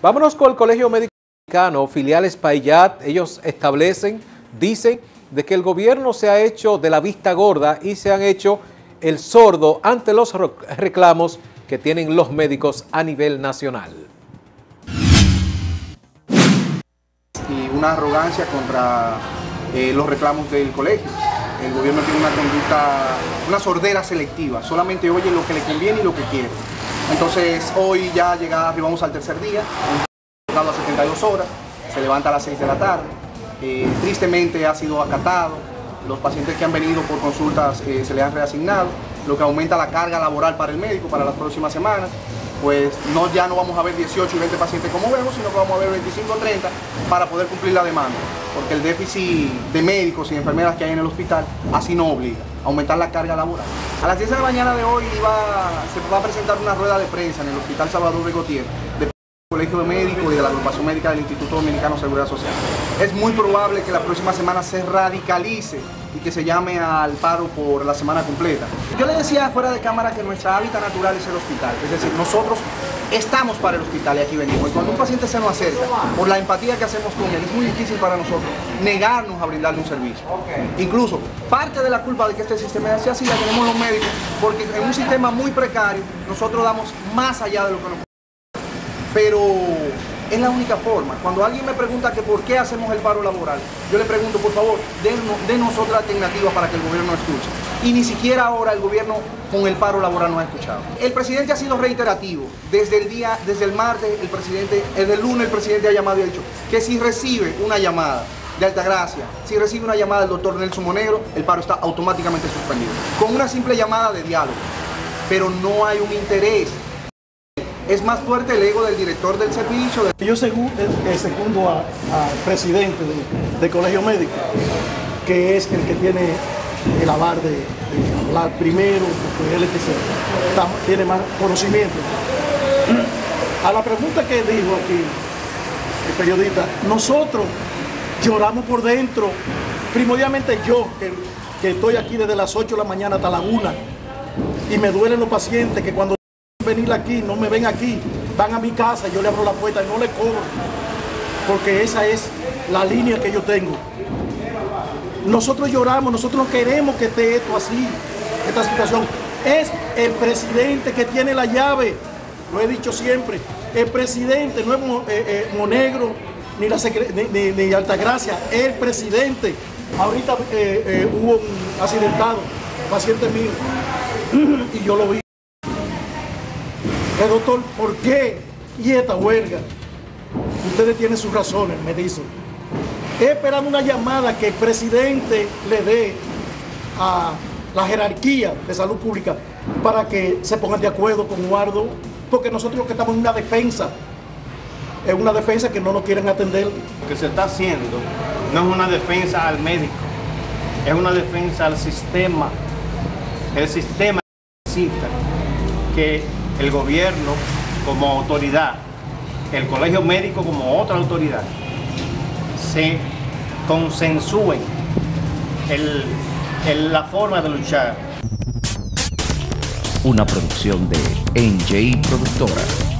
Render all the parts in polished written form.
Vámonos con el Colegio Médico Dominicano, filiales Payat. Ellos dicen de que el gobierno se ha hecho de la vista gorda y se han hecho el sordo ante los reclamos que tienen los médicos a nivel nacional. Y una arrogancia contra los reclamos del colegio. El gobierno tiene una conducta, una sordera selectiva, solamente oye lo que le conviene y lo que quiere. Entonces hoy ya arribamos al tercer día, a 72 horas, se levanta a las 6 de la tarde, tristemente ha sido acatado, los pacientes que han venido por consultas se les han reasignado, lo que aumenta la carga laboral para el médico para las próximas semanas. Pues ya no vamos a ver 18 y 20 pacientes como vemos, sino que vamos a ver 25 o 30 para poder cumplir la demanda, porque el déficit de médicos y enfermeras que hay en el hospital así no obliga a aumentar la carga laboral. A las 10 de la mañana de hoy se va a presentar una rueda de prensa en el Hospital Salvador Rigotier del Colegio de Médicos y de la Agrupación Médica del Instituto Dominicano de Seguridad Social. Es muy probable que la próxima semana se radicalice y que se llame al paro por la semana completa. Yo le decía fuera de cámara que nuestra hábitat natural es el hospital, es decir, nosotros estamos para el hospital y aquí venimos. Y cuando un paciente se nos acerca, por la empatía que hacemos con él, es muy difícil para nosotros negarnos a brindarle un servicio. Incluso, parte de la culpa de que este sistema sea así la tenemos los médicos, porque en un sistema muy precario, nosotros damos más allá de lo que nos... Pero es la única forma. Cuando alguien me pregunta que por qué hacemos el paro laboral, yo le pregunto, por favor, denos otra alternativa para que el gobierno escuche. Y ni siquiera ahora el gobierno con el paro laboral no ha escuchado. El presidente ha sido reiterativo. Desde el martes, desde el lunes el presidente ha llamado y ha dicho que si recibe una llamada de Altagracia, si recibe una llamada del doctor Nelson Monegro, el paro está automáticamente suspendido. Con una simple llamada de diálogo. Pero no hay un interés. Es más fuerte el ego del director del servicio. Yo segundo al presidente del Colegio Médico, que es el que tiene el avar de hablar primero, porque él es que tiene más conocimiento. A la pregunta que dijo aquí el periodista, nosotros lloramos por dentro, primordialmente yo, que estoy aquí desde las 8 de la mañana hasta la 1, y me duelen los pacientes que cuando venir aquí, no me ven aquí, van a mi casa, yo le abro la puerta y no le cobro, porque esa es la línea que yo tengo. Nosotros lloramos, nosotros no queremos que esté esto así, esta situación. Es el presidente que tiene la llave, lo he dicho siempre, el presidente, no es Monegro ni Altagracia, el presidente. Ahorita hubo un accidentado, paciente mío, y yo lo vi. Doctor, ¿por qué? Y esta huelga, ustedes tienen sus razones, me dicen. Esperando una llamada que el presidente le dé a la jerarquía de salud pública para que se pongan de acuerdo con Eduardo, porque nosotros lo que estamos en una defensa, es una defensa que no nos quieren atender. Lo que se está haciendo no es una defensa al médico, es una defensa al sistema. El sistema necesita que el gobierno como autoridad, el colegio médico como otra autoridad, se consensúen la forma de luchar. Una producción de NJ Productora.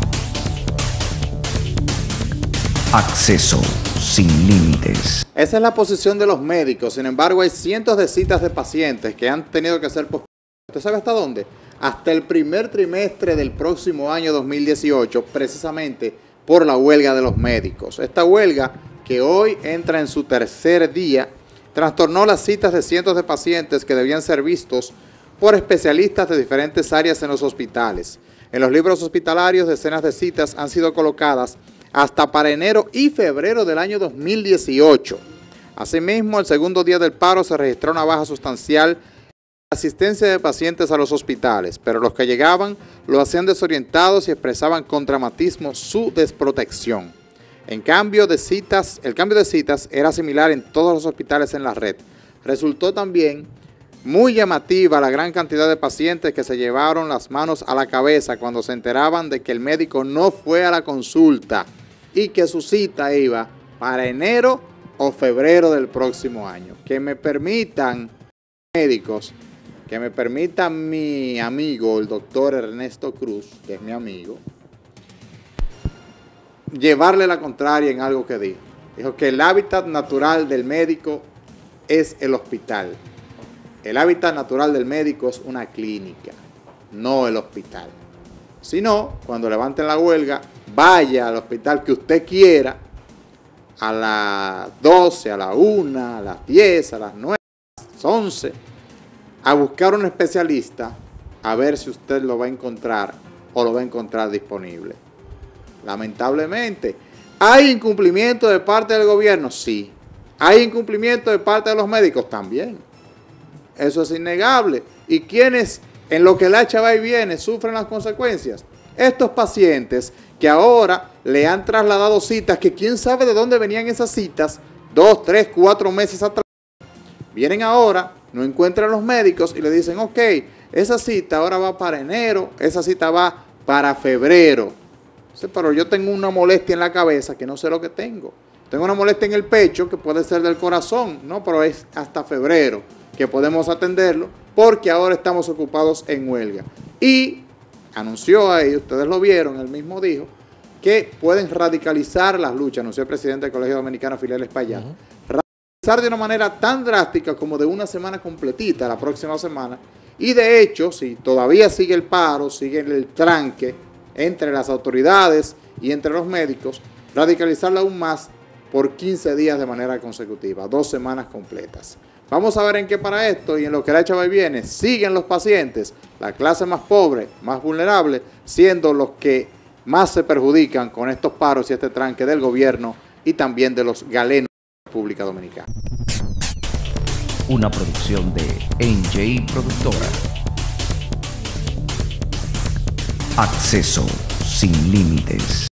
Acceso sin límites. Esa es la posición de los médicos. Sin embargo, hay cientos de citas de pacientes que han tenido que ser pospuestas. ¿Usted sabe hasta dónde? Hasta el primer trimestre del próximo año 2018, precisamente por la huelga de los médicos. Esta huelga, que hoy entra en su tercer día, trastornó las citas de cientos de pacientes que debían ser vistos por especialistas de diferentes áreas en los hospitales. En los libros hospitalarios, decenas de citas han sido colocadas hasta para enero y febrero del año 2018. Asimismo, el segundo día del paro se registró una baja sustancial asistencia de pacientes a los hospitales, pero los que llegaban lo hacían desorientados y expresaban con dramatismo su desprotección. El cambio de citas era similar en todos los hospitales en la red. Resultó también muy llamativa la gran cantidad de pacientes que se llevaron las manos a la cabeza cuando se enteraban de que el médico no fue a la consulta y que su cita iba para enero o febrero del próximo año. Que me permitan, médicos, que me permita mi amigo, el doctor Ernesto Cruz, que es mi amigo, llevarle la contraria en algo que dijo. Dijo que el hábitat natural del médico es el hospital. El hábitat natural del médico es una clínica, no el hospital. Si no, cuando levanten la huelga, vaya al hospital que usted quiera, a las 12, a las 1, a las 10, a las 9, a las 11, a buscar un especialista a ver si usted lo va a encontrar o lo va a encontrar disponible. Lamentablemente, ¿hay incumplimiento de parte del gobierno? Sí. ¿Hay incumplimiento de parte de los médicos? También. Eso es innegable. ¿Y quiénes, en lo que la echa va y viene, sufren las consecuencias? Estos pacientes que ahora le han trasladado citas, que quién sabe de dónde venían esas citas, 2, 3, 4 meses atrás. Vienen ahora, no encuentran los médicos y le dicen, ok, esa cita ahora va para enero, esa cita va para febrero. Pero yo tengo una molestia en la cabeza que no sé lo que tengo. Tengo una molestia en el pecho que puede ser del corazón, ¿no? Pero es hasta febrero que podemos atenderlo porque ahora estamos ocupados en huelga. Y anunció ahí, ustedes lo vieron, él mismo dijo, que pueden radicalizar las luchas, anunció el presidente del Colegio Dominicano Filiales Payat. Radicalizar de una manera tan drástica como de una semana completita, la próxima semana. Y de hecho, si todavía sigue el paro, sigue el tranque entre las autoridades y entre los médicos, radicalizarla aún más por 15 días de manera consecutiva, 2 semanas completas. Vamos a ver en qué para esto y en lo que la echa va y viene. Siguen los pacientes, la clase más pobre, más vulnerable, siendo los que más se perjudican con estos paros y este tranque del gobierno y también de los galenos de la República Dominicana. Una producción de NJ Productora. Acceso sin límites.